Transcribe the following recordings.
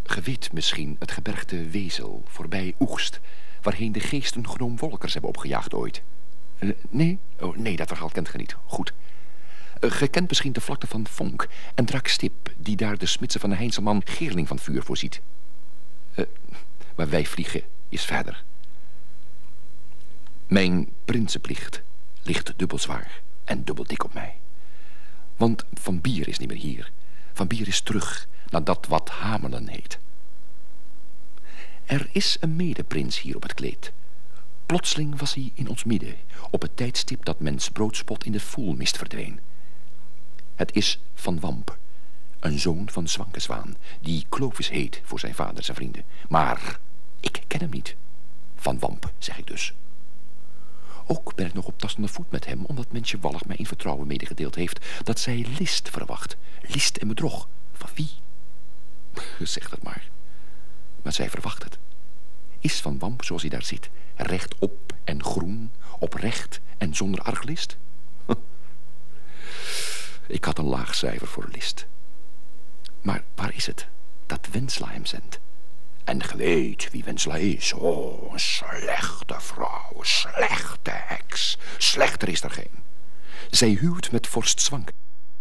Ge weet misschien het gebergte Wezel, voorbij Oegst, waarheen de geesten gnoomwolkers hebben opgejaagd ooit. Nee? Oh, nee, dat verhaal kent ge niet. Goed. Ge kent misschien de vlakte van Vonk en Drakstip, die daar de smidse van de Heinzelman Geerling van vuur voorziet. Waar wij vliegen is verder. Mijn prinsenplicht ligt dubbel zwaar en dubbel dik op mij. Want Van Bier is niet meer hier. Van Bier is terug naar dat wat Hamelen heet. Er is een medeprins hier op het kleed. Plotseling was hij in ons midden, op het tijdstip dat mens broodspot in de voelmist verdween. Het is Van Wamp, een zoon van Zwankenzwaan, die Clovis heet voor zijn vader en zijn vrienden. Maar ik ken hem niet. Van Wamp, zeg ik dus. Ook ben ik nog op tastende voet met hem, omdat mensje Wallig mij in vertrouwen medegedeeld heeft dat zij list verwacht. List en bedrog. Van wie? Zeg dat maar. Maar zij verwacht het. Is Van Wamp zoals hij daar zit, rechtop en groen, oprecht en zonder arglist? Ik had een laag cijfer voor list. Maar waar is het dat Wensla hem zendt? En ge weet wie Wensla is. Oh, een slechte vrouw, een slechte heks. Slechter is er geen. Zij huwt met vorst Zwank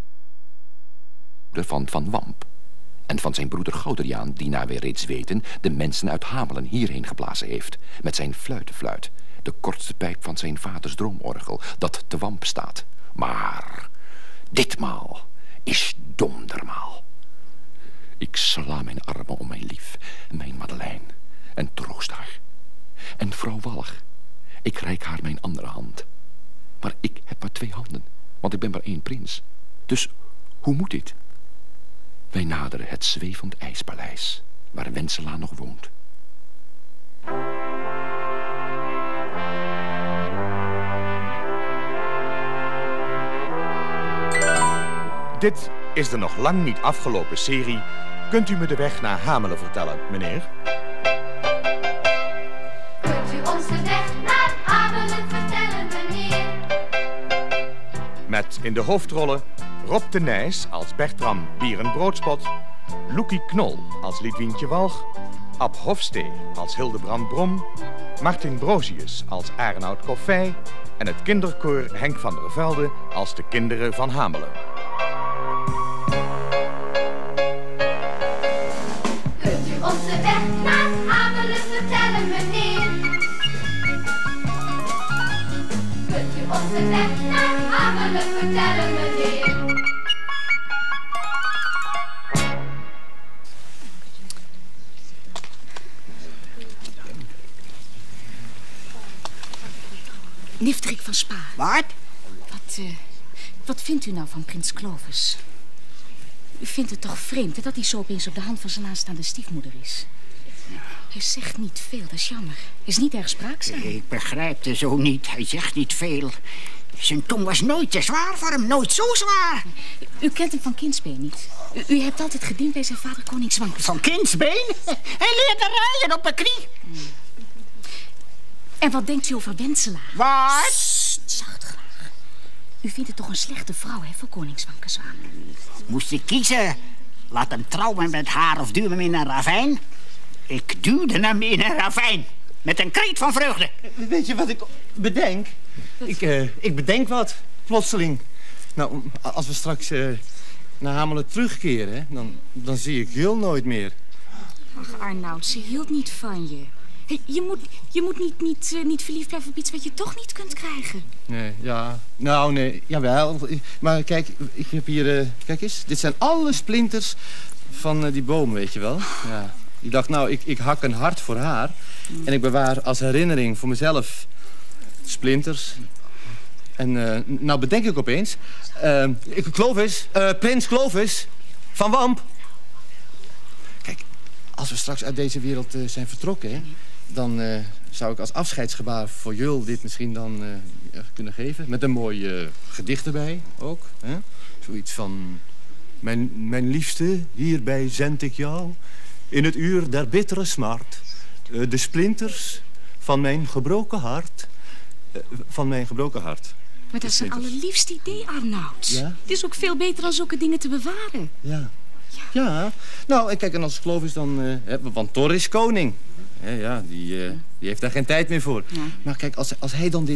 van Wamp. En van zijn broeder Gouderiaan, die naar wij reeds weten de mensen uit Hamelen hierheen geblazen heeft. Met zijn fluitenfluit, de kortste pijp van zijn vaders droomorgel, dat te Wamp staat. Maar ditmaal is dondermaal. Ik sla mijn armen om mijn lief, mijn Madeleine, en troost haar. En vrouw Wallig, ik reik haar mijn andere hand. Maar ik heb maar 2 handen, want ik ben maar 1 prins. Dus hoe moet dit? Wij naderen het zwevend ijspaleis, waar Wensela nog woont. Dit is de nog lang niet afgelopen serie. Kunt u me de weg naar Hamelen vertellen, meneer? Kunt u ons de weg naar Hamelen vertellen, meneer? Met in de hoofdrollen Rob de Nijs als Bertram Bierenbroodspot, Loekie Knol als Lidwientje Walg, Ab Hofstee als Hildebrand Brom, Martin Brozius als Arnoud Koffij en het kinderkoor Henk van der Velde als de kinderen van Hamelen. Kunt u ons de weg naar Hamelen vertellen, meneer? Kunt u ons de weg naar Hamelen vertellen, meneer? Niftrik van Spa. Wat? Wat vindt u nou van prins Clovis? U vindt het toch vreemd hè, dat hij zo opeens op de hand van zijn aanstaande stiefmoeder is? Hij zegt niet veel, dat is jammer. Hij is niet erg spraakzaam. Ik begrijp het zo niet. Hij zegt niet veel. Zijn tong was nooit te zwaar voor hem. Nooit zo zwaar. U kent hem van kindsbeen niet. U hebt altijd gediend bij zijn vader koning Zwankenzwaan. Van kindsbeen? Hij leerde rijden op een knie. En wat denkt u over Wensela? Wat? Sst, zacht graag. U vindt het toch een slechte vrouw, hè, voor koning Zwankenzwaan? Moest ik kiezen? Laat hem trouwen met haar of duw hem in een ravijn? Ik duwde hem in een ravijn. Met een kreet van vreugde. Weet je wat ik bedenk? Ik bedenk wat, plotseling. Nou, als we straks naar Hamelen terugkeren, dan zie ik Jul nooit meer. Ach, Arnoud, ze hield niet van je. Hey, je moet niet verliefd blijven op iets wat je toch niet kunt krijgen. Nee, ja. Nou, nee, jawel. Maar kijk, ik heb hier... kijk eens, dit zijn alle splinters van die boom, weet je wel. Ja. Ik dacht, nou, ik hak een hart voor haar. En ik bewaar als herinnering voor mezelf splinters. En nou bedenk ik opeens... Clovis, prins Clovis van Wamp. Kijk, als we straks uit deze wereld zijn vertrokken... Hè, dan zou ik als afscheidsgebaar voor Jul dit misschien dan kunnen geven. Met een mooi gedicht erbij ook. Hè? Zoiets van... Mijn liefste, hierbij zend ik jou... in het uur der bittere smart... de splinters van mijn gebroken hart... van mijn gebroken hart. Maar dat is een allerliefst idee, Arnoud. Ja? Het is ook veel beter dan zulke dingen te bewaren. Ja. Ja. Ja. Nou, en kijk, en als Clovis dan... want Thor is koning. Ja, die heeft daar geen tijd meer voor. Ja. Maar kijk, als hij dan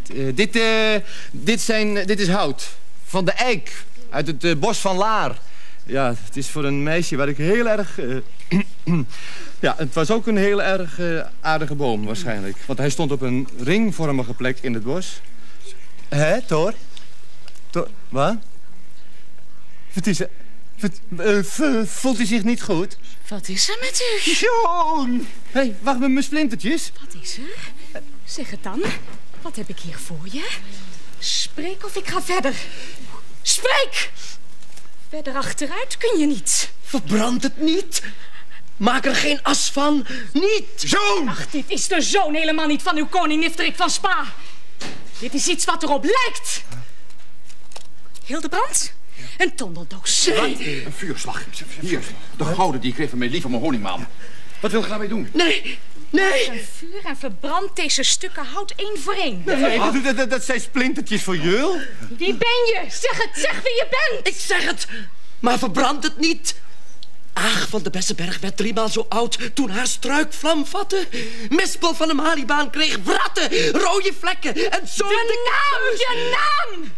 dit is hout. Van de eik. Uit het bos van Laar. Ja, het is voor een meisje waar ik heel erg... ja, het was ook een heel erg aardige boom waarschijnlijk. Want hij stond op een ringvormige plek in het bos. Hè, Thor? Wat? Voelt u zich niet goed? Wat is er met u? John! Hé, wacht met mijn splintertjes. Wat is er? Zeg het dan. Wat heb ik hier voor je? Spreek of ik ga verder. Spreek! Verder achteruit kun je niet. Verbrand het niet. Maak er geen as van. Niet. Zoon! Ach, dit is de zoon helemaal niet van uw koning Nifterik van Spa. Dit is iets wat erop lijkt. Hildebrand? Een tondeldoos. Nee. Een vuurslag. Hier, de gouden die ik kreeg van mijn lieve honingman. Wat wil je daarmee doen? Nee. Een vuur en verbrand deze stukken hout één voor één. Nee, dat zijn splintertjes voor Jul. Wie ben je? Zeg het, zeg wie je bent. Ik zeg het, maar verbrand het niet. Aag van de Bessenberg werd 3 maal zo oud toen haar struik vlam vatte. Mispel van de Malibaan kreeg wratten, rode vlekken en zo... Je naam!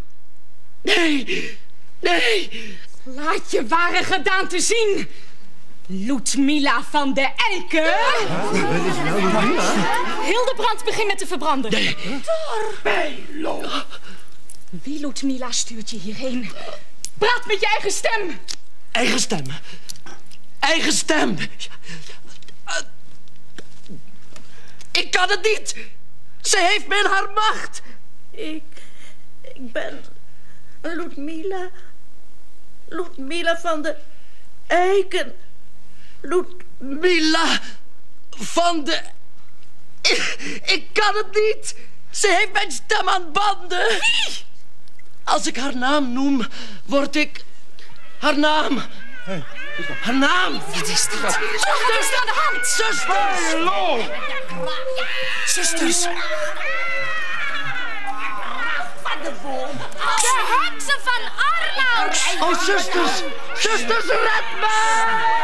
Nee. Laat je ware gedaante zien. Ludmilla van de Eiken. Wat is nou Ludmilla? Hildebrand begint met te verbranden. Nee. Bijlo. Wie Ludmilla stuurt je hierheen? Praat met je eigen stem. Eigen stem. Ik kan het niet. Ze heeft me in haar macht. Ik ben Ludmilla van de Eiken. Ludmilla van de... Ik kan het niet. Ze heeft mijn stem aan banden. Wie? Als ik haar naam noem, word ik... Haar naam. Hey. Haar naam. Wat is dit? Wat is er aan de hand? Zusters. De heksen van Arnhem! Oh, zusters. Zusters, red me.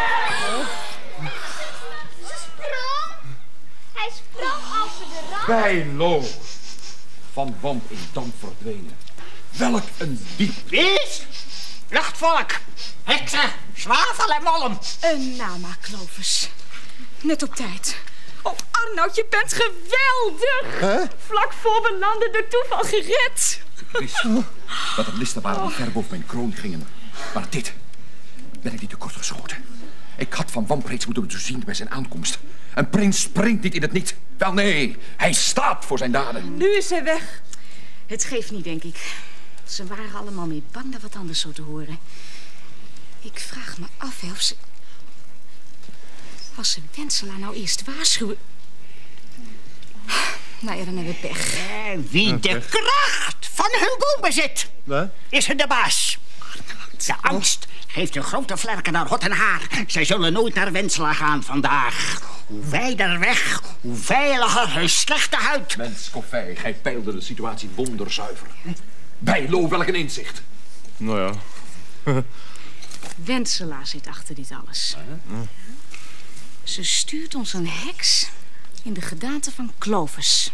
Hij sprong over de rand. Bijlo. Van Wamp in damp verdwenen. Welk een diep. Wees! Luchtvolk! Heksen! Zwavel en mollen! Een nama, Clovis. Net op tijd. Oh, Arnoud, je bent geweldig. Vlak voor we landen door toeval gered. Ik wist dat er listen waren die ver boven mijn kroon gingen. Maar dit ben ik niet tekort geschoten. Ik had Van Wamp reeds moeten zien bij zijn aankomst. Een prins springt niet in het niet. Wel nee, hij staat voor zijn daden. Nu is hij weg. Het geeft niet, denk ik. Ze waren allemaal meer bang dan wat anders zo te horen. Ik vraag me af of ze... Als ze Wenselaar nou eerst waarschuwen... Nou ja, dan hebben we pech. Wie de kracht van hun boom bezit, is er de baas. De angst heeft een grote vlerken naar hot en haar. Zij zullen nooit naar Wenselaar gaan vandaag. Hoe wijder weg, hoe veiliger hun slechte huid. Mens, Koffij, gij peilde de situatie wonderzuiver. Bijlo, welk een inzicht. Nou ja. Wenselaar zit achter dit alles. Ze stuurt ons een heks in de gedaante van Clovis.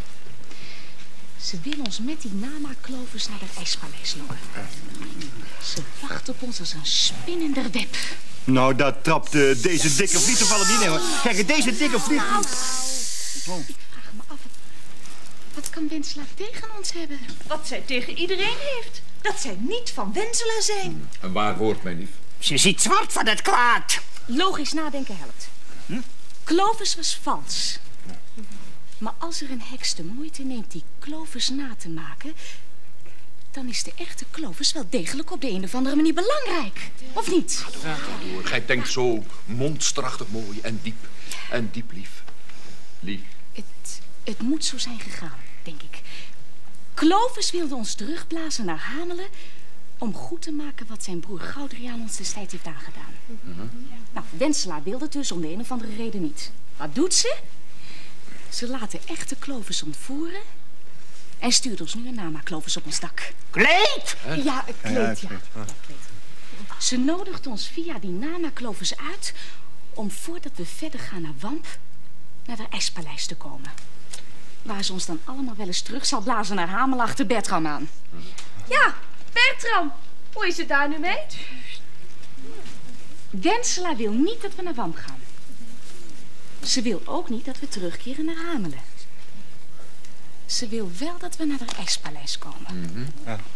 Ze wil ons met die nama-Clovis naar het ijspaleis lokken. Ze wacht op ons als een spinnender web. Nou, daar trapt deze dikke vlieg toevallig niet in, hoor. Kijk, deze dikke vlieg... Ik vraag me af, wat kan Wenselaar tegen ons hebben? Wat zij tegen iedereen heeft. Dat zij niet van Wenselaar zijn. Een waar woord, mijn lief. Ze ziet zwart van het kwaad. Logisch nadenken helpt. Clovis was vals. Maar als er een heks de moeite neemt die Clovis na te maken... dan is de echte Clovis wel degelijk op de een of andere manier belangrijk. Of niet? Ja, hoor. Gij denkt zo monsterachtig mooi en diep. En diep lief. Lief. Het moet zo zijn gegaan, denk ik. Clovis wilde ons terugblazen naar Hamelen... om goed te maken wat zijn broer Goudriaan ons destijds heeft aangedaan. Nou, Wenselaar wilde het dus om de een of andere reden niet. Wat doet ze? Ze laat de echte Clovis ontvoeren... en stuurt ons nu een nama-Clovis op ons dak. Kleed! Ja, een kleed, ja. Kleed. Ze nodigt ons via die Nana Clovis uit om voordat we verder gaan naar Wamp naar het IJspaleis te komen. Waar ze ons dan allemaal wel eens terug zal blazen naar Hamel achter Bertram aan. Ja, Bertram. Hoe is het daar nu mee? Wensela wil niet dat we naar Wamp gaan. Ze wil ook niet dat we terugkeren naar Hamelen. Ze wil wel dat we naar het IJspaleis komen.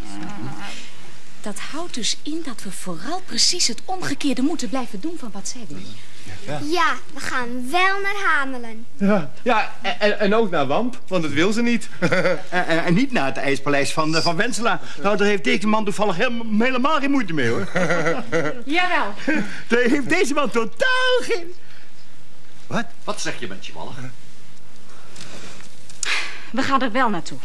Dat houdt dus in dat we vooral precies het omgekeerde moeten blijven doen van wat zij wil. Ja, we gaan wel naar Hamelen. Ja, en ook naar Wamp, want dat wil ze niet. En niet naar het IJspaleis van Wensela. Nou, daar heeft deze man toevallig helemaal geen moeite mee, hoor. Jawel. Daar heeft deze man totaal geen... Wat? Wat zeg je, Bentje Wallig? We gaan er wel naartoe.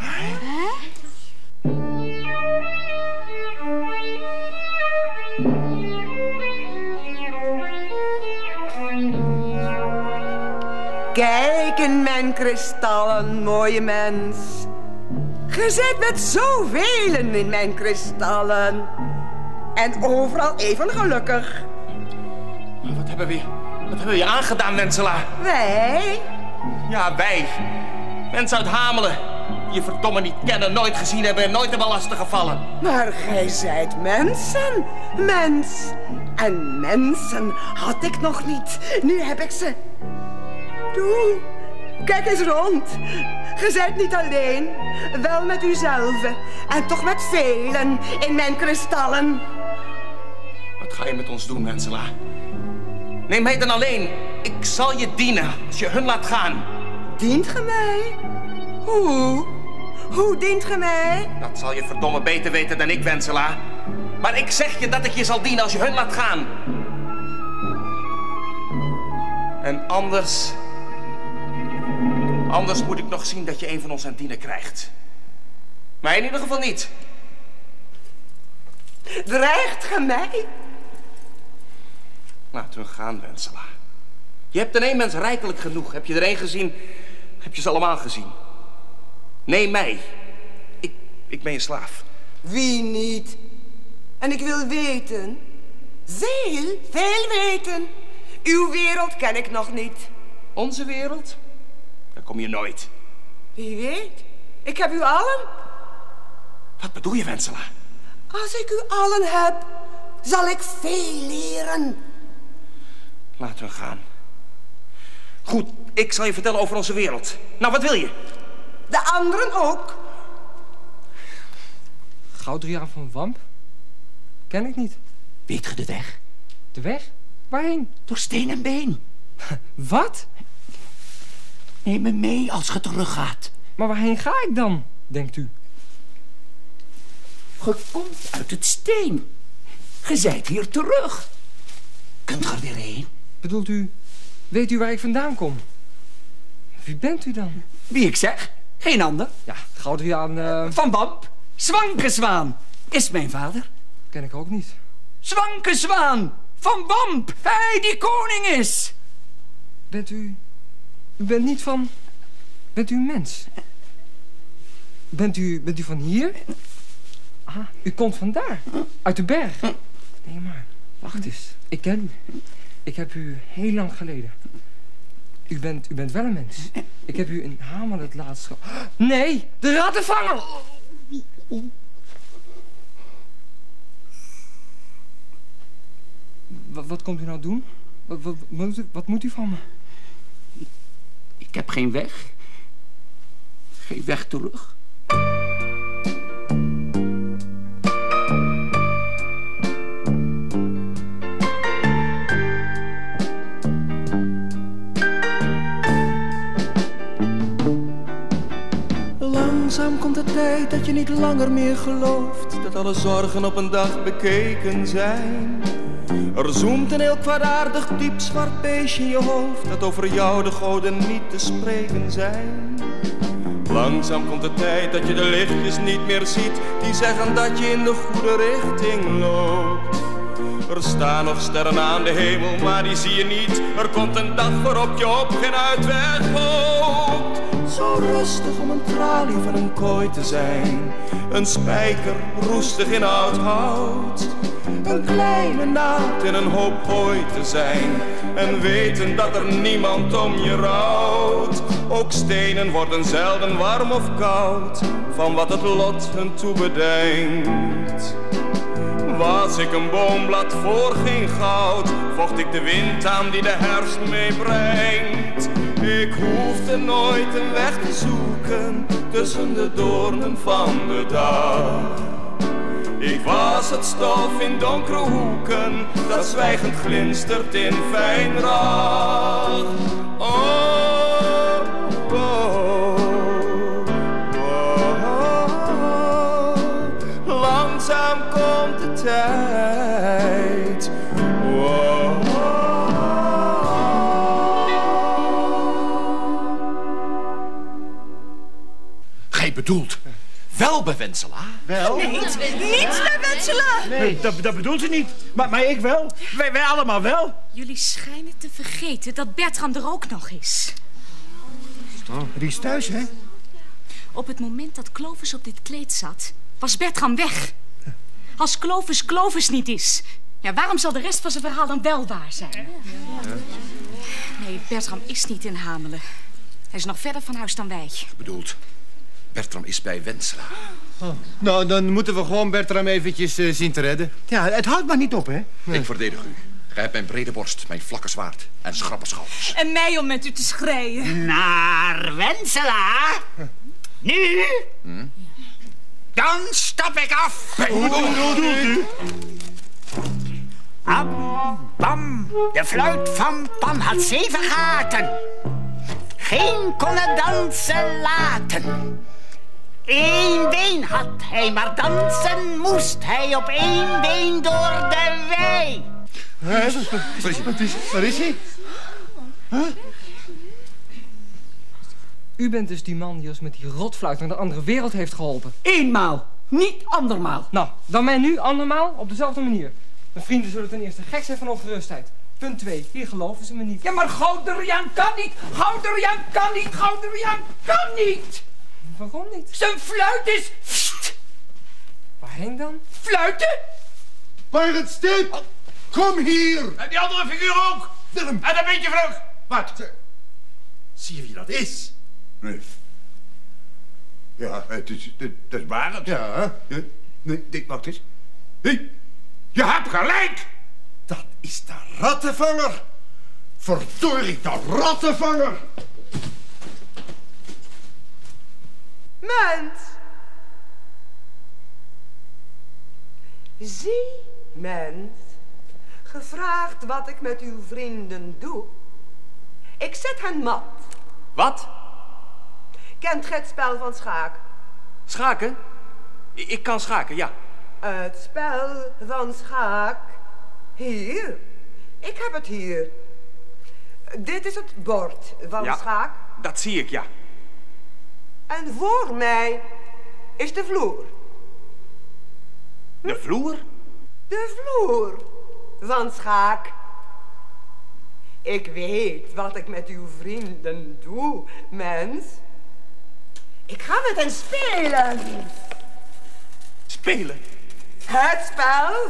Kijk in mijn kristallen, mooie mens. Ge zit met zoveel in mijn kristallen. En overal even gelukkig. Maar wat hebben we je aangedaan, Wensela? Wij? Ja, wij. Mensen uit Hamelen. Die je verdomme niet kennen, nooit gezien hebben en nooit hebben lastig gevallen. Maar gij zijt mensen, mens. En mensen had ik nog niet. Nu heb ik ze. Doe, kijk eens rond. Ge zijt niet alleen. Wel met uzelf. En toch met velen in mijn kristallen. Wat ga je met ons doen, Wensela? Neem mij dan alleen. Ik zal je dienen als je hun laat gaan. Dient ge mij? Hoe? Hoe dient ge mij? Dat zal je verdomme beter weten dan ik, Wensela. Maar ik zeg je dat ik je zal dienen als je hun laat gaan. En anders moet ik nog zien dat je een van ons aan dienen krijgt. Mij in ieder geval niet. Dreigt ge mij? Laten we gaan, Wensela. Je hebt in één mens rijkelijk genoeg. Heb je er één gezien, heb je ze allemaal gezien. Nee, mij. Ik ben je slaaf. Wie niet? En ik wil weten. Veel weten. Uw wereld ken ik nog niet. Onze wereld? Daar kom je nooit. Wie weet. Ik heb u allen. Wat bedoel je, Wensela? Als ik u allen heb, zal ik veel leren. Laten we gaan. Goed, ik zal je vertellen over onze wereld. Nou, wat wil je? De anderen ook. Goudriaan van Wamp? Ken ik niet. Weet je de weg? De weg? Waarheen? Door steen en been. Wat? Neem me mee als je teruggaat. Maar waarheen ga ik dan, denkt u? Je komt uit het steen. Je zijt hier terug. Kunt je er weer heen? Bedoelt u, weet u waar ik vandaan kom? Wie bent u dan? Wie ik zeg? Geen ander. Ja, Goudriaan... Van Wamp. Zwankenzwaan is mijn vader. Ken ik ook niet. Zwankenzwaan van Wamp. Hij die koning is. Bent u... U bent niet van... Bent u een mens? Bent u van hier? Ah, u komt vandaar. Uit de berg. Nee, maar... Wacht eens. Ik ken u. Ik heb u heel lang geleden. U bent wel een mens. Ik heb u in Hamel het laatst Nee, de rattenvanger! Wat komt u nou doen? Wat moet u van me? Ik heb geen weg. Geen weg terug. Langzaam komt de tijd dat je niet langer meer gelooft dat alle zorgen op een dag bekeken zijn. Er zoemt een heel kwaadaardig diep zwart beestje in je hoofd dat over jou de goden niet te spreken zijn. Langzaam komt de tijd dat je de lichtjes niet meer ziet die zeggen dat je in de goede richting loopt. Er staan nog sterren aan de hemel, maar die zie je niet. Er komt een dag waarop je op geen uitweg hoopt. Zo rustig om een tralie van een kooi te zijn. Een spijker roestig in oud hout. Een kleine naald in een hoop hooi te zijn. En weten dat er niemand om je rouwt. Ook stenen worden zelden warm of koud. Van wat het lot hun toebedenkt. Was ik een boomblad voor geen goud, vocht ik de wind aan die de herfst meebrengt. Ik hoefde nooit een weg te zoeken tussen de doornen van de dag. Ik was het stof in donkere hoeken dat zwijgend glinstert in fijn rag. Oh, oh, oh, langzaam komt de tijd. Oh, Gij bedoelt wel bij Wensela? Wel? Nee, niet bij Wensela. Nee, dat bedoelt ze niet. Maar ik wel. Wij allemaal wel. Jullie schijnen te vergeten dat Bertram er ook nog is. Oh, die is thuis, hè? Op het moment dat Clovis op dit kleed zat, was Bertram weg. Als Clovis niet is, ja, waarom zal de rest van zijn verhaal dan wel waar zijn? Nee, Bertram is niet in Hamelen. Hij is nog verder van huis dan wij. Bedoelt, Bertram is bij Wensela. Oh. Nou, dan moeten we gewoon Bertram eventjes zien te redden. Ja, het houdt maar niet op, hè? Ik verdedig u. Gij hebt mijn brede borst, mijn vlakke zwaard en schrappe schouders. En mij om met u te schreeuwen. Naar Wensela? Nu? Dan stap ik af. Hoe doet u? Am, bam, de fluit van Pan had 7 gaten. Geen kon het dansen laten. 1 been had hij, maar dansen moest hij op 1 been door de wei. Waar is hij? Huh? U bent dus die man die ons met die rotfluit naar de andere wereld heeft geholpen. Eenmaal, niet andermaal. Nou, dan mij nu andermaal op dezelfde manier. Mijn vrienden zullen ten eerste gek zijn van ongerustheid. Punt 2, hier geloven ze me niet. Ja, maar Gouderiaan kan niet. Gouderiaan kan niet. Gouderiaan kan niet. Waarom niet? Zijn fluit is... Waarheen dan? Fluiten? Barend Stip, kom hier. En die andere figuur ook. Willem. En een beetje vlug. Wat? Zie je wie dat is? Nee. Ja, het is Barend. Ja. Nee, wacht eens. Hé, je hebt gelijk. Dat is de rattenvanger. Verdorie, de rattenvanger. Mens. Zie, mens. Gevraagd wat ik met uw vrienden doe. Ik zet hen mat. Wat? Kent gij het spel van schaak? Schaken? Ik kan schaken, ja. Het spel van schaak. Hier. Ik heb het hier. Dit is het bord van schaak. Dat zie ik, ja. En voor mij is de vloer. De vloer? De vloer van schaak. Ik weet wat ik met uw vrienden doe, mens. Ik ga met hen spelen. Spelen? Het spel.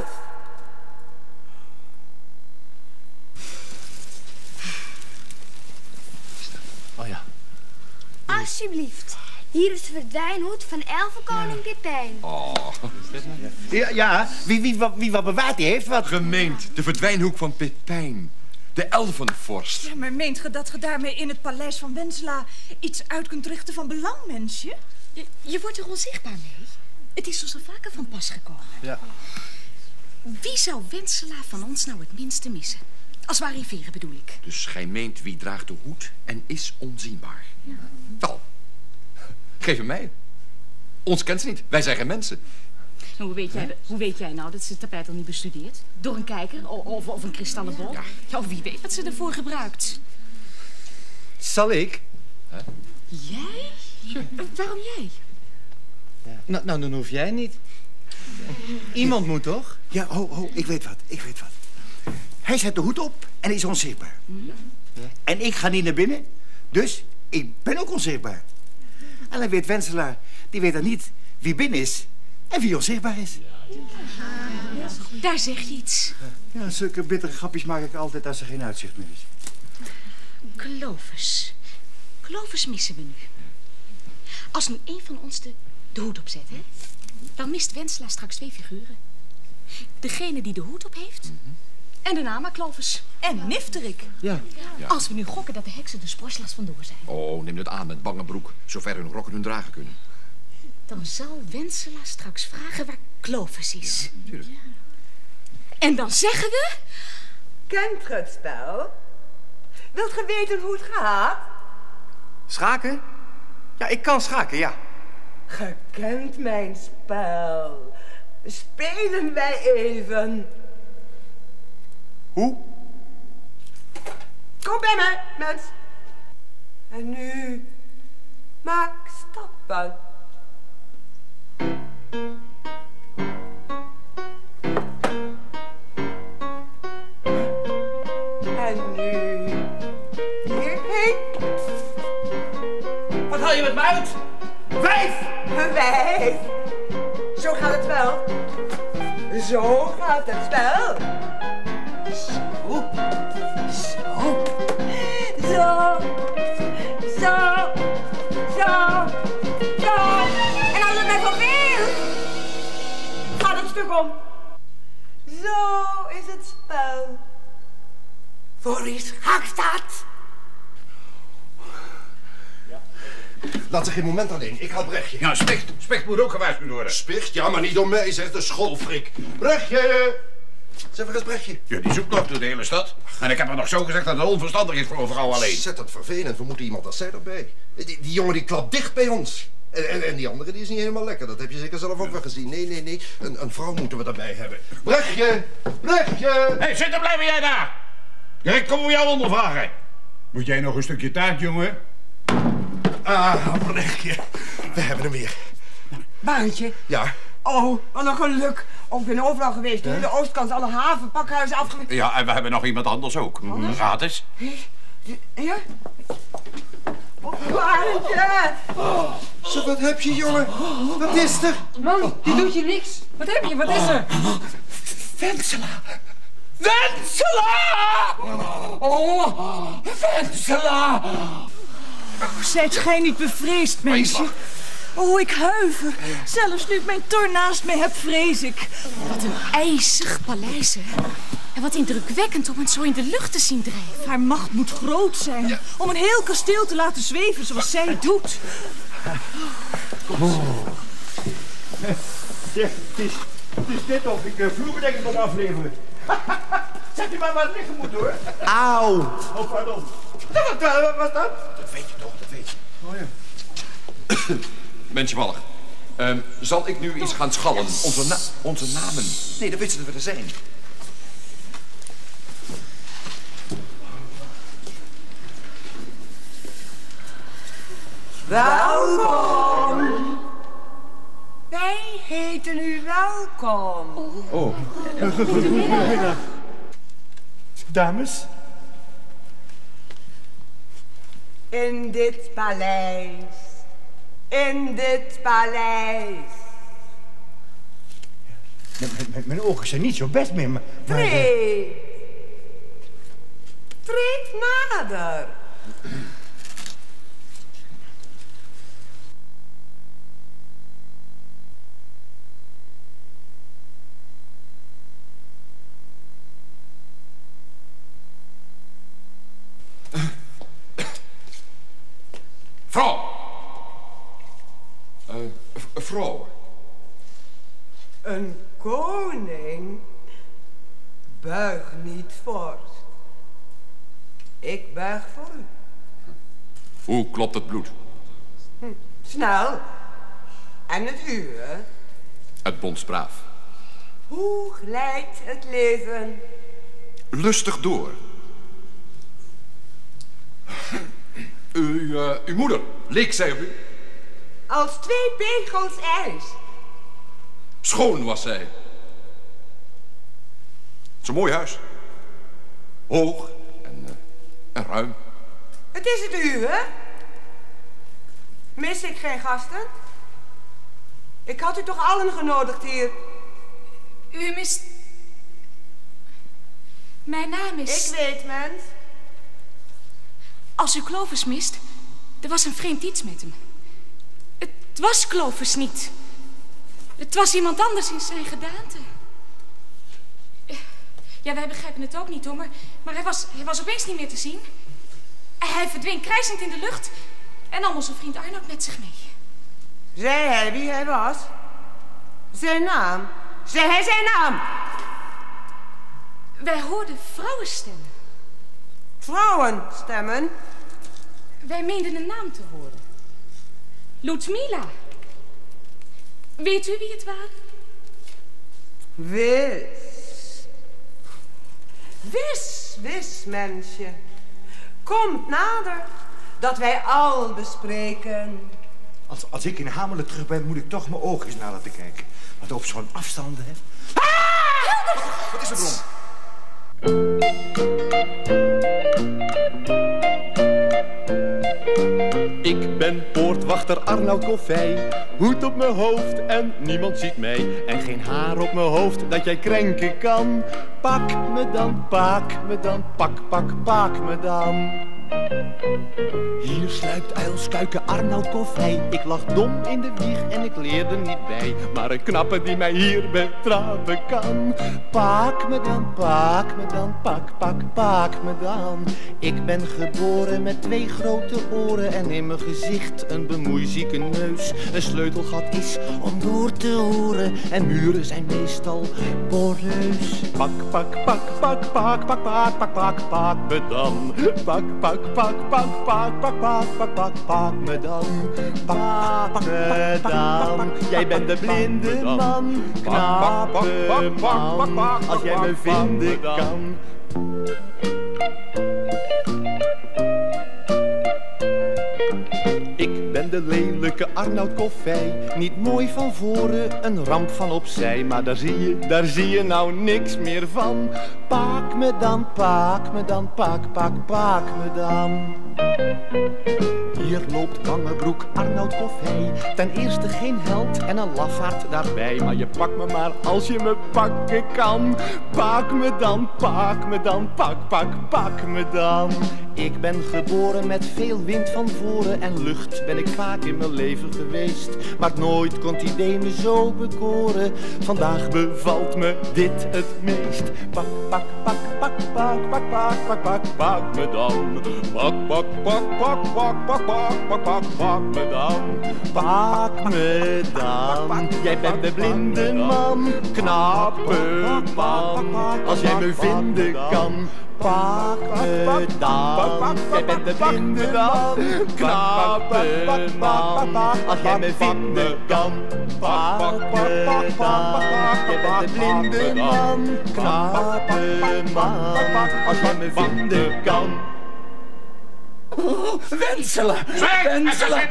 Oh ja. Alsjeblieft. Hier is de verdwijnhoed van elfenkoning Pepijn. Oh. Ja, wie wat bewaard die heeft, wat... Gemeend, de verdwijnhoek van Pepijn. De elfenvorst. Ja, maar meent ge dat ge daarmee in het paleis van Wensela iets uit kunt richten van belang, mensje? Je wordt er onzichtbaar mee. Het is ons al vaker van pas gekomen. Ja. Wie zou Wensela van ons nou het minste missen? Als we arriveren, bedoel ik. Dus gij meent wie draagt de hoed en is onzienbaar. Ja. Wel, geef hem mij. Ons kent ze niet. Wij zijn geen mensen. En hoe weet jij nou dat ze het tapijt al niet bestudeert? Door een kijker of een kristallen bol? Ja, wie weet wat ze ervoor gebruikt. Zal ik? Huh? Jij? Ja. Waarom jij? Ja. Nou, dan hoef jij niet. Iemand moet toch? Ja, ik weet wat. Hij zet de hoed op en is onzichtbaar. Ja. En ik ga niet naar binnen, dus ik ben ook onzichtbaar. En dan weet Wensela, die weet dan niet wie binnen is En wie onzichtbaar is. Daar zeg je iets. Ja, zulke bittere grapjes maak ik altijd als er geen uitzicht meer is. Clovis. Clovis missen we nu. Als nu een van ons de hoed opzet, hè, dan mist Wensela straks 2 figuren. Degene die de hoed op heeft en de naam Clovis. En Nifterik. Ja. Als we nu gokken dat de heksen de sporslas vandoor zijn. Oh, neem dat aan met bange broek, zover hun rokken hun dragen kunnen. Dan zal Wensela straks vragen waar Clovis is. Ja, natuurlijk. En dan zeggen we... Kent ge het spel? Wilt ge weten hoe het gaat? Schaken? Ja, ik kan schaken, ja. Ge kent mijn spel. Spelen wij even. Hoe? Kom bij mij, mens. En nu, maak stappen. En nu, hierheen. Wat haal je met mij uit? Wijf! Wijf. Zo gaat het wel. Zo gaat het spel. Zo. Zo. Zo. Zo. Zo. Zo. En als het mij verveelt, gaat het stuk om. Zo is het spel. Voor wie schaak staat. Laat ze geen moment alleen. Ik haal Brechtje. Ja, Specht moet ook gewaarschuwd worden. Spicht? Ja, maar niet door mij, zegt de schoolfrik. Brechtje! Zeg maar eens Brechtje. Ja, die zoekt nog door de hele stad. En ik heb haar nog zo gezegd dat het onverstandig is voor een vrouw alleen. Zet dat vervelend. We moeten iemand als zij erbij. Die jongen die klapt dicht bij ons. En die andere die is niet helemaal lekker. Dat heb je zeker zelf ook wel gezien. Nee. Een vrouw moeten we erbij hebben. Brechtje! Brechtje! Hé, zitten blijven jij daar! Ik kom jou ondervragen. Moet jij nog een stukje taart, jongen? Ah, Brechtje. We hebben hem weer. Barentje. Ja? Oh, wat een geluk. Oh, ik ben overal geweest. De hele oostkant, alle havenpakhuizen afgewerkt. Ja, en we hebben nog iemand anders ook. Gratis. Ja? Oh, Barentje! Zo, wat heb je, jongen? Wat is er? Man, die doet je niks. Wat heb je? Wat is er? Wensela! Wensela! Oh, Wensela! Zijt gij niet bevreesd, mensje? Oh, ik huiver. Zelfs nu ik mijn tor naast mij heb, vrees ik. Wat een ijzig paleis, hè? En wat indrukwekkend om het zo in de lucht te zien drijven. Haar macht moet groot zijn om een heel kasteel te laten zweven zoals zij doet. Zeg, het is dit of ik vloerbedekking moet afleveren. Zet u maar waar het liggen moet, hoor. Auw! Oh, pardon. Wat was dat? Dat weet je toch, dat weet je. Oh ja. Mensje Wallig, zal ik nu eens gaan schallen? Onze namen. Nee, dat wisten we er zijn. Welkom. Wij heten u welkom. Oh. Goedemiddag. Dames? In dit paleis. In dit paleis. Mijn ogen zijn niet zo best meer, maar... Treed. Treed nader. Vrouw! Vrouw. Een koning buigt niet vorst. Ik buig voor u. Hoe klopt het bloed? Snel. En het uwe? Het bondsbraaf. Hoe glijdt het leven? Lustig door. Uw moeder, leek zij op u? Als 2 pegels ijs. Schoon was zij. Het is een mooi huis. Hoog en ruim. Het is het uwe. Mis ik geen gasten? Ik had u toch allen genodigd hier? U mist... Mijn naam is... Ik weet, mens. Als u Clovis mist, er was een vreemd iets met hem. Het was Clovis niet. Het was iemand anders in zijn gedaante. Ja, wij begrijpen het ook niet, hoor, maar hij was opeens niet meer te zien. Hij verdween krijzend in de lucht en nam onze vriend Arnoud met zich mee. Zei hij wie hij was? Zijn naam? Zei hij zijn naam? Wij hoorden vrouwenstemmen. Vrouwenstemmen? Wij meenden een naam te horen. Ludmila. Weet u wie het waren? Wis, mensje. Komt nader, dat wij al bespreken. Als ik in Hamelen terug ben, moet ik toch mijn ogen eens naar laten kijken. Want op zo'n afstand, hè... Wat is er, Bron? Ik ben poortwachter Arnoud Koffij, hoed op mijn hoofd en niemand ziet mij. En geen haar op mijn hoofd dat jij krenken kan. Pak me dan, pak me dan, pak me dan. Hier sluipt uilskuiken Arnoud Koffij. Ik lag dom in de wieg en ik leerde niet bij. Maar een knappe die mij hier betrappen kan. Pak me dan, pak me dan, pak me dan. Ik ben geboren met 2 grote oren en in mijn gezicht een bemoeizieke neus. Een sleutelgat is om door te horen en muren zijn meestal poreus. Pak me dan. Pak me dan. Pak me dan. Jij bent de blinde man, knappe man, als jij me vinden kan. Ik ben de lelijke Arnoud Koffij, niet mooi van voren, een ramp van opzij. Maar daar zie je nou niks meer van. Pak me dan, pak me dan, pak me dan. Hier loopt Langebroek Arnoud Koffij, ten eerste geen held en een lafaard daarbij. Maar je pakt me maar als je me pakken kan. Pak me dan, pak me dan, pak me dan. Ik ben geboren met veel wind van voren en lucht ben ik vaak in mijn leven geweest. Maar nooit kon het idee me zo bekoren. Vandaag bevalt me dit het meest. Pak me dan. Pak me dan. Pak me dan. Jij bent de blinde man, knappe man, als jij me vinden kan. Pak me dan. Jij bent de blinde man, knappe man, als jij me vinden kan. Pak me dan. Jij bent de blinde man, knappe man, als jij me vinden kan. Wenselen! Wenselen!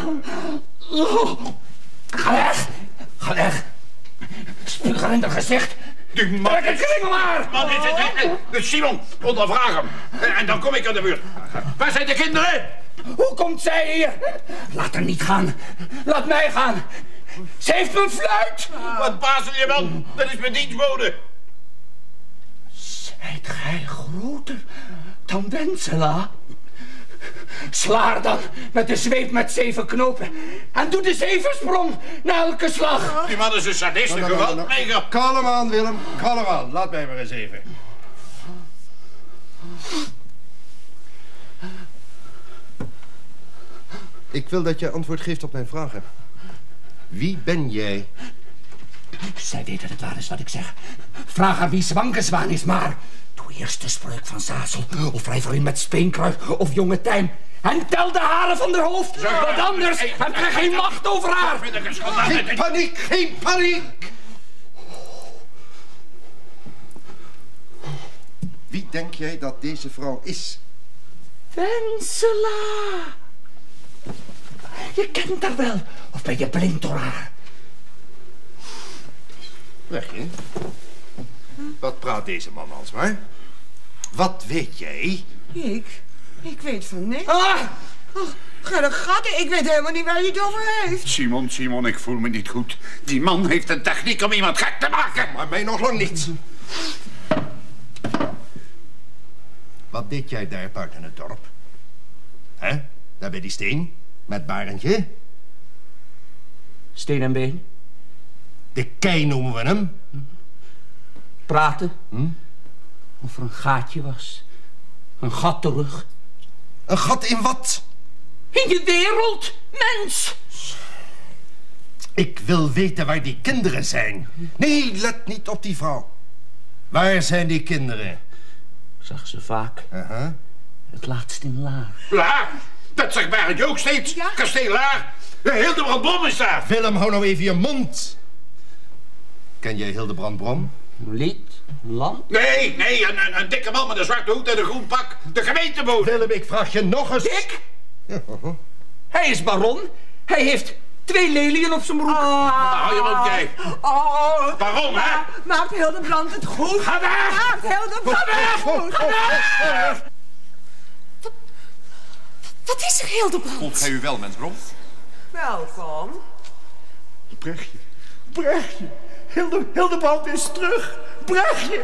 Ga weg! Ga weg! Spuger in het gezicht! Trek het kringel maar! Simon, ondervraag hem. En dan kom ik aan de beurt. Waar zijn de kinderen? Hoe komt zij hier? Laat haar niet gaan. Laat mij gaan. Ze heeft mijn fluit! Wat bazel je wel? Dat is mijn dienstbode. Zijt gij groter dan Wensela? Sla haar dan met de zweep met 7 knopen en doe de 7-sprong na elke slag. Die man is een sadist, een geweldpleger. Kalm aan, Willem, kalm aan. Laat mij maar eens even. Ik wil dat je antwoord geeft op mijn vragen. Wie ben jij? Zij weet dat het waar is wat ik zeg. Vraag haar wie Zwankenzwaan is, maar doe eerst de spreuk van Zazel, of wrijf erin met speenkruid of jonge tijm. En tel de haren van haar hoofd, want anders heb je geen macht over haar. Geen paniek, geen paniek! Wie denk jij dat deze vrouw is? Wensela. Je kent haar wel, of ben je blind door haar? Wegje. Wat praat deze man alsmaar? Wat weet jij? Ik weet van niks. Ah! Gerrit Gatten, ik weet helemaal niet waar je het over heeft. Simon, ik voel me niet goed. Die man heeft een techniek om iemand gek te maken. Maar mij nog lang niet. Wat deed jij daar buiten het dorp? Hè? Daar bij die steen? Met Barendje? Steen en been. De kei noemen we hem. Praten. Of er een gaatje was. Een gat terug. Een gat in wat? In je wereld, mens! Ik wil weten waar die kinderen zijn. Nee, let niet op die vrouw. Waar zijn die kinderen? Zag ze vaak. Het laatst in Laar. Laar? Dat zegt Barendje ook steeds. Ja? Kasteel Laar. Hildebrand Brom is daar. Willem, hou nou even je mond. Ken jij Hildebrand Brom? Lied? Land? Nee, een dikke man met een zwarte hoed en een groen pak. De gemeentebode. Willem, ik vraag je nog eens. Dick? Hij is baron. Hij heeft 2 leliën op zijn broek. Hou je mond, jij. Waarom, hè? Maakt Hildebrand het goed? Ga weg! Maakt Hildebrand het goed? Ga weg! Wat is er, Hildebrand? Voelt gij u wel, mens Brom? Welkom. Brechtje. Hildebrand is terug. Brechtje.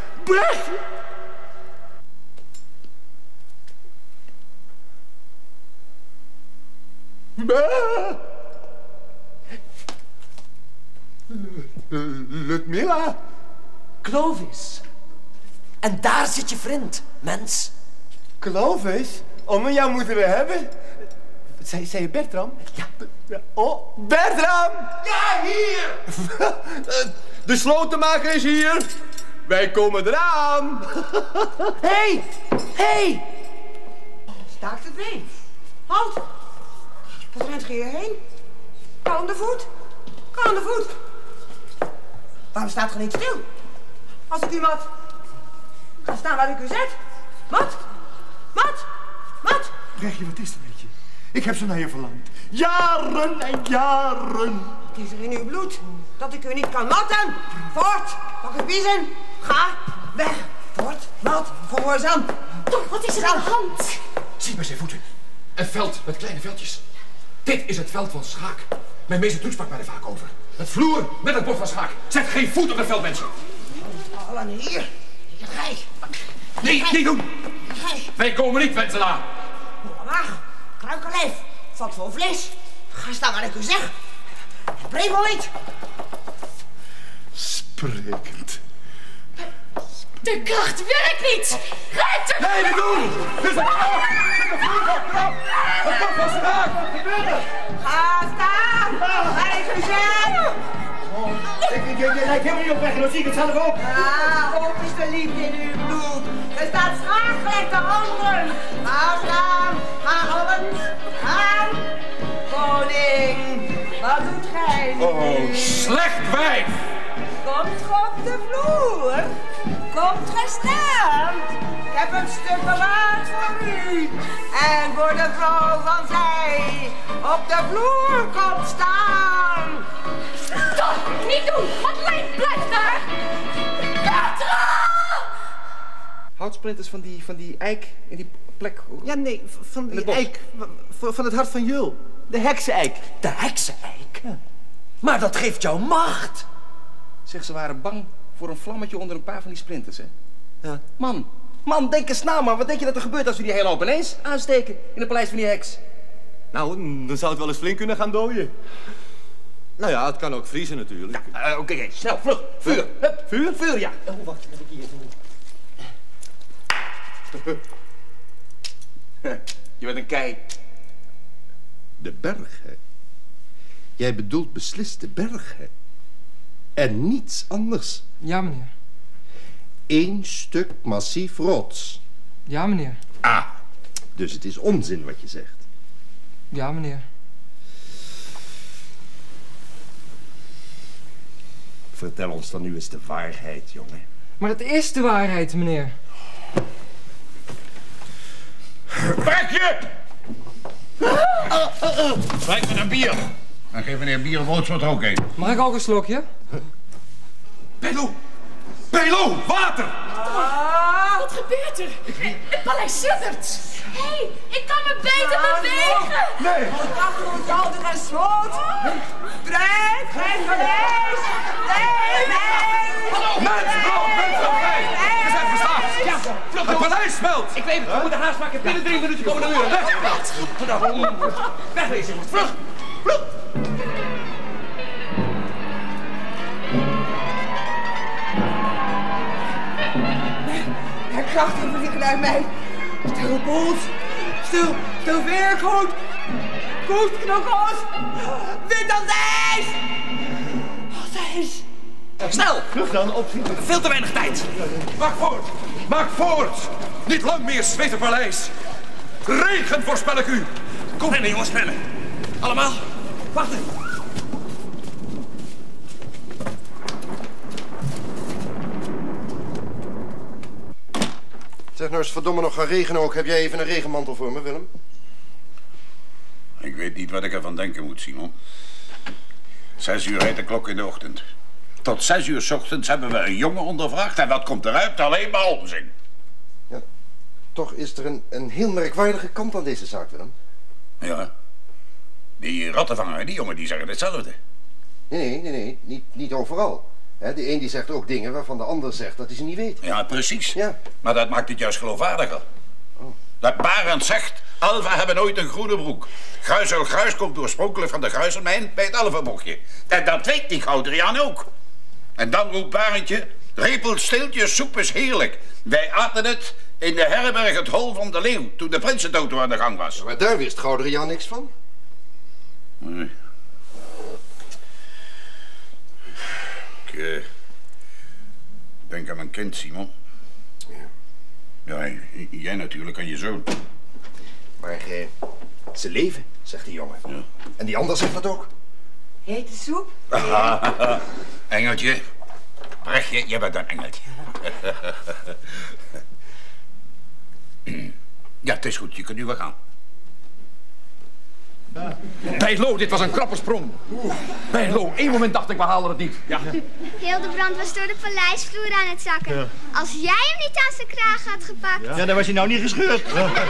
Ludmilla. Clovis. En daar zit je vriend, mens. Clovis? Maar jou moeten we hebben. Zei je Bertram? Ja. Oh, Bertram! Ja, hier! De slotenmaker is hier. Wij komen eraan. Hey! Staakt het been. Halt! Wat rent je hierheen? Kou aan de voet. Waarom staat je niet stil? Als ik u wat... Ga staan waar ik u zet. Wat? Brechtje, wat is er met je? Ik heb zo naar je verlangd. Jaren en jaren. Het is er in uw bloed dat ik u niet kan matten. Voort, pak het biezen. Ga, weg. Voort, mat, gehoorzaam. Toch, wat is er aan de hand? Zie maar zijn voeten. Een veld met kleine veldjes. Dit is het veld van Schaak. Mijn meester Toet sprak mij er vaak over. Het vloer met het bord van Schaak. Zet geen voet op het veld, mensen. Allen hier. Gij. Nee, niet doen. Wij komen niet, Wenselaar. Laag, kruikenlijf, vat vol vlees. Ga staan waar ik u zeg. Prevol niet. Sprekend. De kracht werkt niet. Grijp hem! Nee, niet doen. Ga staan waar ik u zeg. Je lijkt helemaal niet op weg, dan zie ik het zelf ook. Ook is de liefde in uw bloed. Er staat schaakgelijk de handen. Ga staan, ga op gaan. Koning, wat doet gij nu? Oh, slecht wijf. Komt ge op de vloer? Komt ge staan? Ik heb een stuk bewaard voor u. En voor de vrouw van zij op de vloer komt staan. Stop! Niet doen! Wat lijkt blijft daar! Bertram! Houtsplinters van die eik in die plek. Ja, nee, van die eik. Van het hart van Jul. De hekseneik. De hekseneik? Ja. Maar dat geeft jou macht. Zeg, ze waren bang voor een vlammetje onder een paar van die splinters, hè? Ja. Man, denk eens na, man. Wat denk je dat er gebeurt als we die hele hoop ineens aansteken in het paleis van die heks? Nou, dan zou het wel eens flink kunnen gaan dooien. Nou ja, het kan ook vriezen natuurlijk. Ja, oké, snel, vlug. Vuur. Hup. Vuur, ja. Oh, wacht, wat heb ik hier? Je bent een kei. De berg, hè? Jij bedoelt beslist de berg, hè? En niets anders. Ja, meneer. 1 stuk massief rots. Ja, meneer. Ah, dus het is onzin wat je zegt. Ja, meneer. Vertel ons dan nu eens de waarheid, jongen. Maar het is de waarheid, meneer. Brechtje! Breng me een bier. En geef meneer Bier een broodsoort ook een. Mag ik ook een slokje? Pelo, water! Wat gebeurt er? Het paleis suddert. Hé, ik kan me beter bewegen. Nee. Achter ons altijd en sloot. Drijf, geen verlees. Nee. Hallo, mensen, we zijn verslaafd. Ja, vlug, het paleis smelt. Ik weet het, we moeten haast maken. Binnen 3 minuten komen de muren. Weg. Wegwezen, vlug. Vlug. De krachten verlichten uit mij. Stil bolt. Stil weer goed. Goed knokkels. Wit als ijs. Als ijs. Snel! Vlug dan, opschieten. Veel te weinig tijd. Maak voort! Maak voort! Niet lang meer, Zweterpaleis. Regen voorspel ik u. Kom rennen, jongens, rennen. Allemaal, wachten. Zeg nou eens, verdomme nog gaan regenen ook. Heb jij even een regenmantel voor me, Willem? Ik weet niet wat ik ervan denken moet, Simon. 6 uur heet de klok in de ochtend. Tot 6 uur 's ochtends hebben we een jongen ondervraagd. En wat komt eruit? Alleen maar onzin. Ja, toch is er een heel merkwaardige kant aan deze zaak, Willem. Ja. Die rattenvanger, die jongen, die zeggen hetzelfde. Nee. Niet overal. De een die zegt ook dingen waarvan de ander zegt dat hij ze niet weet. Ja, precies. Ja. Maar dat maakt het juist geloofwaardiger. Oh. Dat Barend zegt, Alfa hebben nooit een groene broek. Gruis komt oorspronkelijk van de Gruiselmijn bij het Alfa-bochtje. En dat weet die Goudriaan ook. En dan roept Barendje, repelsteeltje soep is heerlijk. Wij aten het in de herberg het Hol van de Leeuw, toen de prinsenauto aan de gang was. Maar daar wist Goudriaan niks van. Nee. Ik denk aan mijn kind, Simon. Ja, jij natuurlijk, aan je zoon. Maar ze leven, zegt die jongen. Ja. En die ander zegt dat ook. Hete soep? Engeltje. Brechtje, jij bent een engeltje. Ja, het is goed, je kunt nu wel gaan. Bijlo, dit was een krappe sprong. Bijlo, 1 moment dacht ik, we halen het niet. Ja. Hildebrand was door de paleisvloer aan het zakken. Ja. Als jij hem niet aan zijn kraag had gepakt. Ja, dan was hij nou niet gescheurd.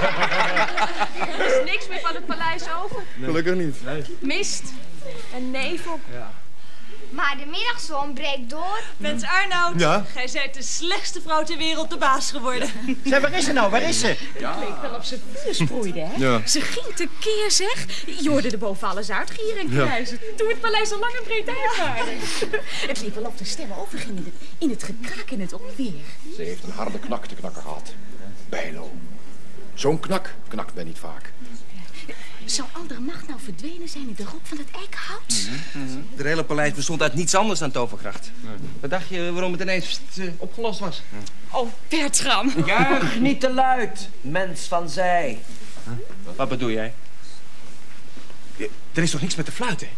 Er is niks meer van het paleis over. Nee. Gelukkig niet. Nee. Mist en nevel. Ja. Maar de middagzon breekt door. Prins Arnoud, ja? gij zijt de slechtste vrouw ter wereld de baas geworden. Zeg, waar is ze nou? Waar is ze? Het leek wel of ze vuur sproeide, hè? Ja. Ze ging tekeer, zeg. Je hoorde er boven alles uitgieren en kruisen. Toen het paleis al lang en breed uit waren. Het leek wel of de stemmen overgingen in het gekraak en het opweer. Ze heeft een harde knak te knakken gehad. Bijlo. Zo'n knak knakt men niet vaak. Zou al de macht nou verdwenen zijn in de rok van het eikenhout? Het hele paleis bestond uit niets anders dan toverkracht. Wat dacht je waarom het ineens opgelost was? Oh, Bertram. Juich niet te luid, mens van zij. Wat bedoel jij? Er is toch niks met de fluit, hè?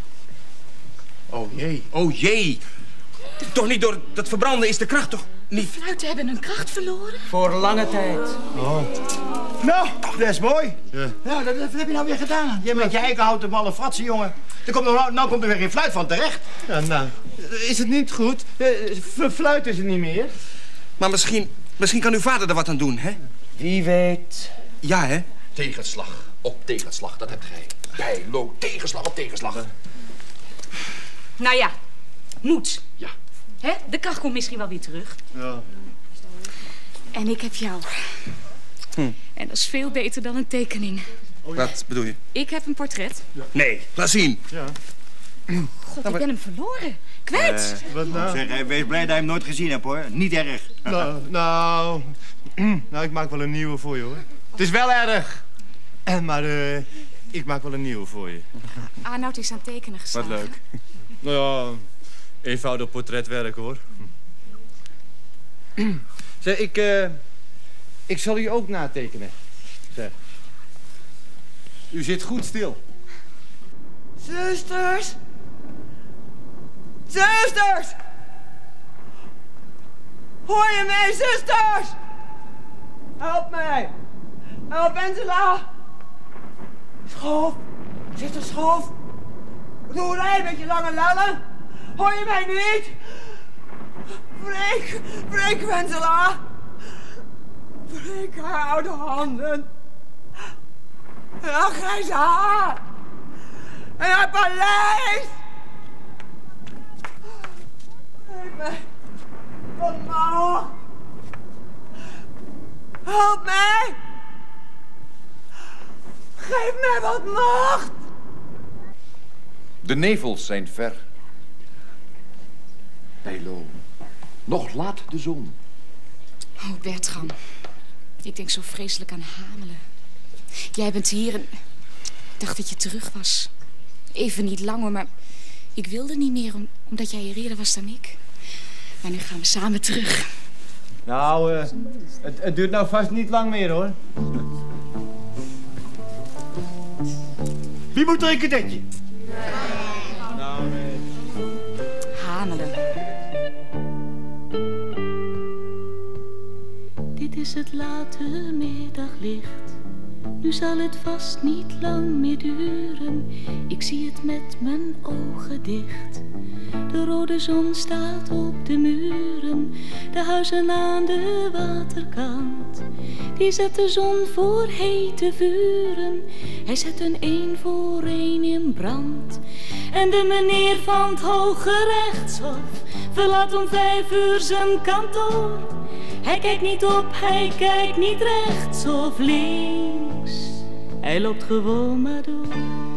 Oh jee. Toch niet door dat verbranden is de kracht toch niet... De fluiten hebben hun kracht verloren? Voor lange tijd. Oh. Nou, dat is mooi. Ja. Nou, wat heb je nou weer gedaan? Jij met je eikenhouten malle fratsen, jongen. Nou komt er weer geen fluit van terecht. Ja, nou, is het niet goed? Fluit is het niet meer. Maar misschien kan uw vader er wat aan doen, hè? Wie weet. Ja, hè? Tegenslag op tegenslag, dat hebt gij. Bijlo, tegenslag op tegenslag. Nou ja, moed. Ja. Hè? De kracht komt misschien wel weer terug. Ja. En ik heb jou. En dat is veel beter dan een tekening. Wat bedoel je? Ik heb een portret. Ja. Nee, laat zien. Ja. God, ik ben hem verloren. Kwijt. Wat nou? Zeg, wees blij dat je hem nooit gezien hebt, hoor. Niet erg. Nou, ik maak wel een nieuwe voor je, hoor. Het is wel erg. Maar ik maak wel een nieuwe voor je. Arnoud is aan het tekenen geslagen. Wat leuk. Nou ja, eenvoudig portretwerk, hoor. Zeg, ik zal u ook natekenen. Zeg. U zit goed stil. Zusters! Zusters! Hoor je mij, zusters? Help mij! Help Wensela! Schoof! Zuster Schoof! Doe rij met je lange lellen! Hoor je mij niet? Breek Wensela! Breek haar oude handen! En grijs haar. En een paleis. Geef mij wat macht. Help mij. Geef mij wat macht. De nevels zijn ver. Bijlo, nog laat de zon. Oh, Bertram. Ik denk zo vreselijk aan Hamelen. Jij bent hier en ik dacht dat je terug was. Even niet lang hoor, maar ik wilde niet meer omdat jij hier eerder was dan ik. Maar nu gaan we samen terug. Nou, het duurt nou vast niet lang meer hoor. Wie moet er een kadetje? Nou, nee. Hamelen. Dit is het late middaglicht. Nu zal het vast niet lang meer duren. Ik zie het met mijn ogen dicht. De rode zon staat op de muren. De huizen aan de waterkant. Die zet de zon voor hete vuren. Hij zet een één voor één in brand. En de meneer van het Hoge Rechtshof verlaat om 5 uur zijn kantoor. Hij kijkt niet op, hij kijkt niet rechts of links. Hij loopt gewoon maar door.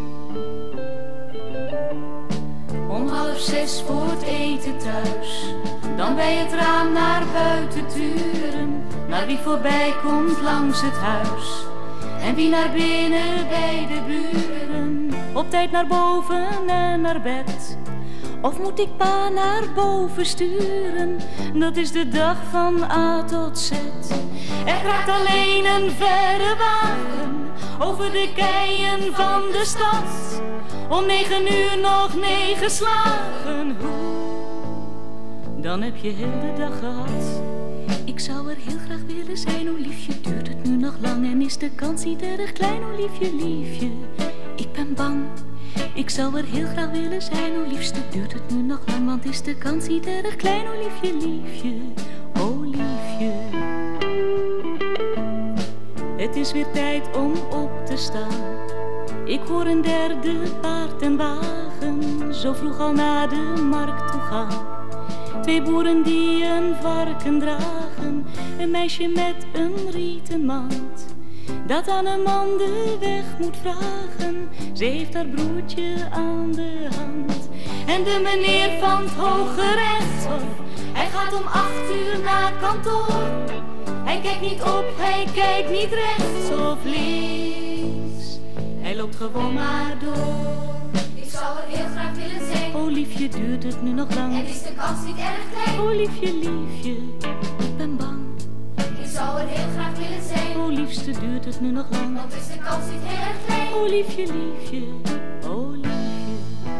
Om 5:30 voor het eten thuis. Dan bij het raam naar buiten turen. Naar wie voorbij komt langs het huis. En wie naar binnen bij de buren. Op tijd naar boven en naar bed. Of moet ik pa naar boven sturen? Dat is de dag van A tot Z. Er raakt alleen een verre wagen over de keien van de stad. Om 9 uur nog 9 slagen. Dan heb je heel de dag gehad. Ik zou er heel graag willen zijn, o liefje. Duurt het nu nog lang en is de kans niet erg klein, o liefje, liefje. Ik ben bang. Ik zou er heel graag willen zijn, o liefste. Duurt het nu nog lang, want is de kans niet erg klein, o liefje, liefje, o liefje. Het is weer tijd om op te staan. Ik hoor een derde paard en wagen, zo vroeg al naar de markt toe gaan. 2 boeren die een varken dragen, een meisje met een rieten mand. Dat aan een man de weg moet vragen, ze heeft haar broertje aan de hand. En de meneer van het Hoge Rechtshof, hij gaat om 8 uur naar kantoor. Hij kijkt niet op, hij kijkt niet rechts of links. Hij loopt gewoon maar door. Ik zou er heel graag willen zijn. O liefje, duurt het nu nog lang? En is de kans niet erg klein? O liefje, liefje, ik ben bang. Ik zou er heel graag willen zijn. O liefste, duurt het nu nog lang? Want is de kans niet heel erg klein? O liefje, liefje, o liefje.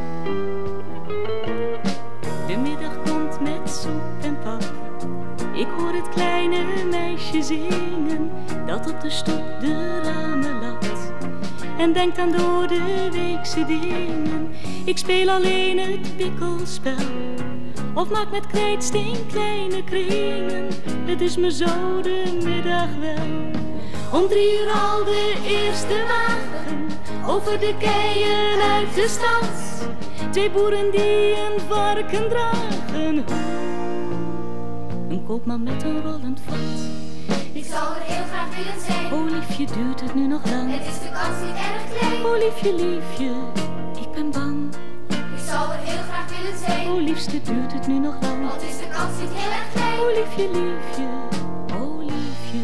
De middag komt met soep en pap. Ik hoor het kleine meisje zingen, dat op de stoep de ramen lacht. En denkt aan door de weekse dingen. Ik speel alleen het pikkelspel, of maak met krijtsteen kleine kringen. Het is me zo de middag wel. Om 3 uur al de eerste wagen, over de keien uit de stad. 2 boeren die een varken dragen. Een koopman met een rollend vat. Ik zou er heel graag willen zijn. O liefje, duurt het nu nog lang? Het is de kans niet erg klein. O liefje, liefje, ik ben bang. Ik zou er heel graag willen zijn. O liefste, duurt het nu nog lang? Want is de kans niet heel erg klein. O liefje, liefje, o liefje.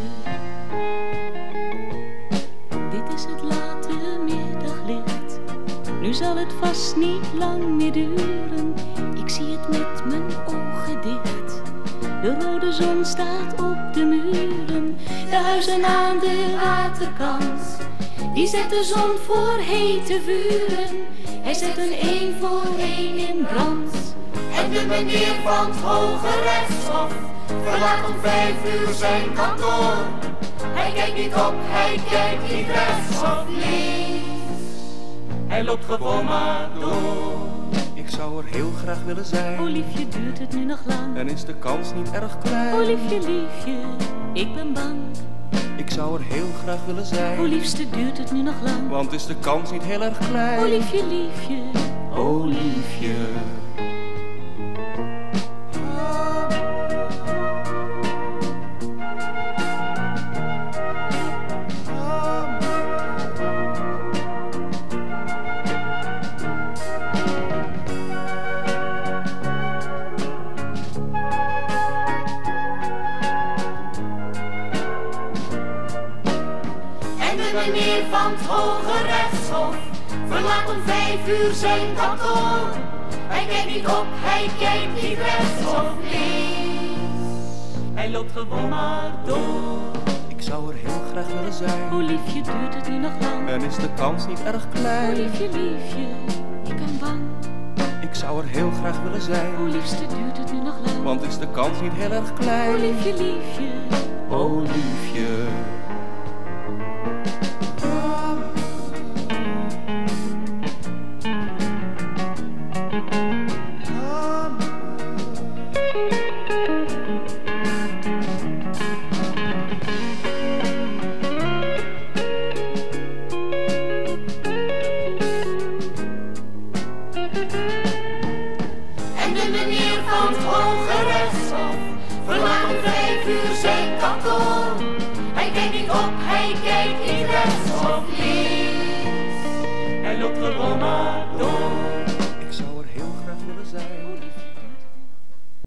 Dit is het late middaglicht. Nu zal het vast niet lang meer duren. Ik zie het met mijn ogen dicht. De rode zon staat op de muren. De huizen aan de waterkant, die zet de zon voor hete vuren. Hij zet een één voor één in brand. En de meneer van het Hoge Rechtshof verlaat om 5 uur zijn kantoor. Hij kijkt niet op, hij kijkt niet rechts of links. Hij loopt gewoon maar door. Ik zou er heel graag willen zijn. O liefje, duurt het nu nog lang? En is de kans niet erg klein? O liefje, liefje, ik ben bang. Ik Ik zou er heel graag willen zijn. O liefste, duurt het nu nog lang? Want is de kans niet heel erg klein? O liefje, liefje. O liefje. Meneer van het Hoge Rechtshof verlaat om 5 uur zijn kantoor. Hij kijkt niet op, hij kijkt niet rechts of links. Hij loopt gewoon maar door. Ik zou er heel graag willen zijn. O liefje, duurt het nu nog lang? En is de kans niet erg klein? O liefje, liefje, ik ben bang. Ik zou er heel graag willen zijn. O liefste, duurt het nu nog lang? Want is de kans niet heel erg klein? O liefje, liefje. O liefje. En de meneer van het Hoge Rechtshof verlaat om 5